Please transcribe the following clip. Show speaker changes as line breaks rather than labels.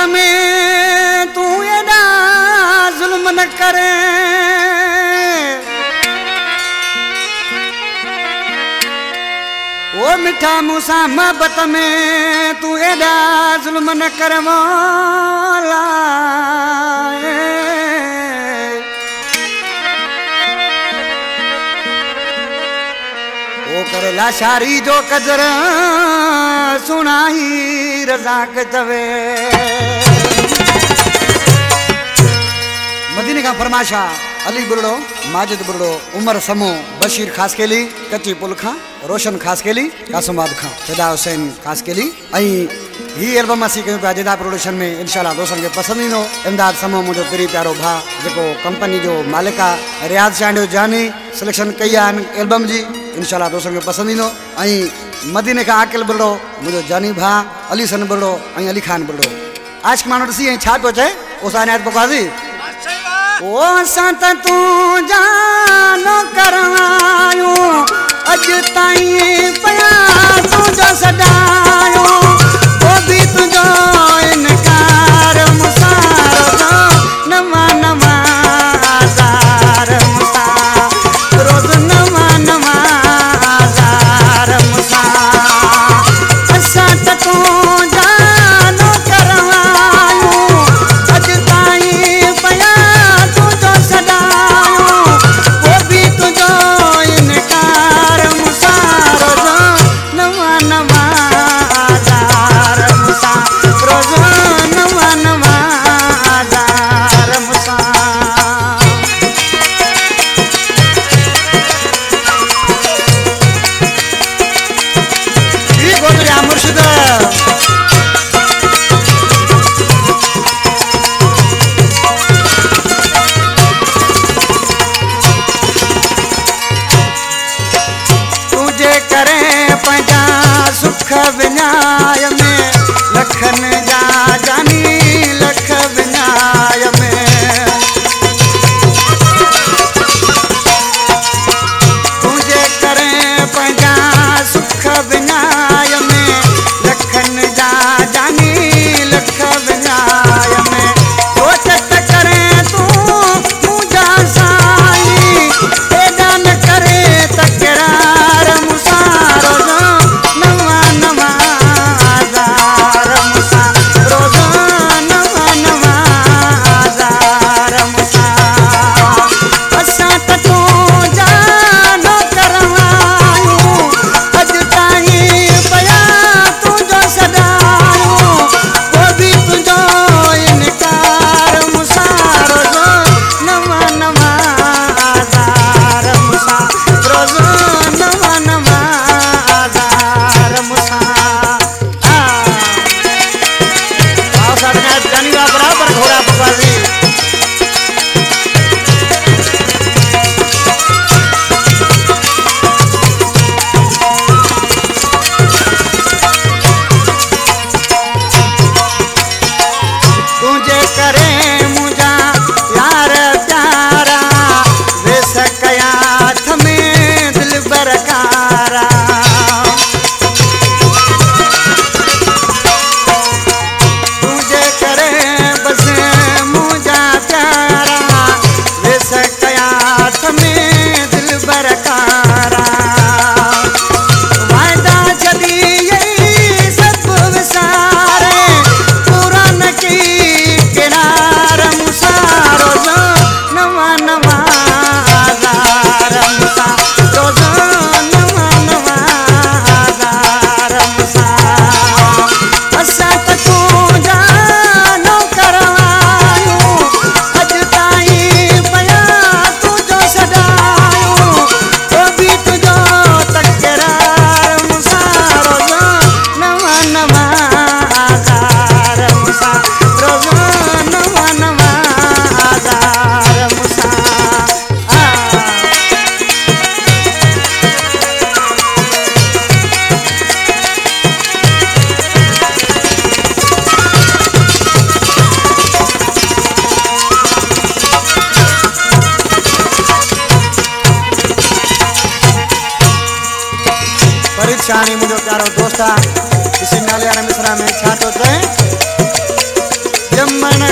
में तू एडा जुल्म न करे, ओ मिठा मूसा मोहब्बत में तू एडा जुल्म न कर मौला। ओ करे लाशारी जो कदर सुनाई रजा के तवे। मदीने का फरमाशा अली बुरड़ो, माजिद बुरड़ो, उमर समो, बशीर खास केली, कच्ची पुल खां, रोशन खास केली, कासमाद खां, फिदा हुसैन खास केली। ही एल्बम असी कयूं पिया जेदा प्रोडक्शन में इंशाल्लाह दोस्तन के पसंद ईंदो। इमदाद समो मुझो पिरी प्यारो भा जेको कंपनी जो मालिक आ, रियाज चांडियो जानी सिलेक्शन कई आहे एल्बम जी, इंशाल्लाह दोस्तन के पसंद ईंदो। मदीने का आकिल बुरड़ो मुझो जानी भा, अली सन बुरड़ो ऐं अली खान बुरड़ो। आशिक माण्हू ॾिसी ऐं छा पियो चए ओसा इनायत पकाज़ी। ओ संत तू जानो करवायो अज ताईं पया तुझो सदायो, ओ भी तुझो इनकार मुसारो नवा नवा आज़ार मुसा, रोज नवा नवा आज़ार मुसा। संत तू जानो करवायो अज ताईं पया विन्याय में लखन जा जानी लख विन्याय में, तुझे करें पंजा सुख विन्याय में लखन जा जानी लख विन्याय में। सोचत करें तू मुझा साई एडा न करे तकरार मुसारो नवा नवा आज़ार मुसा, रोज नवा नवा आज़ार मुसा। असां त तू जानो करवायो अज ताईं पया तुझो सदायो, वो भी तुझो इनकार मुसा, रोज नवा नवा आज़ार मुसा, रोज नवा नवा आज़ार मुसा। बराबर घोड़ा पकवाजी। तुझे करे मुझा यार प्यारा वे सकयाथ में दिल बरकारा, तुझे करे बस मुझा प्यारा वे सकयाथ में दिल बरकारा। वायदा छदी यही सब विसारे पूरा न की किनार मुसारो नवा नवा आज़ार मुसा, रोज नवा नवा आज़ार मुसा। असां त तू जानो करवायो अज ताईं पया तुझो सदायो, ओ भी तुझो तकरार मुसारो नवा नवा आज़ार मुसा, रोज नवा नवा आज़ार मुसा। परीक्षानी मुझो प्यारो दोस्ता इसी नाले मिसरा में छा तो चए। जमन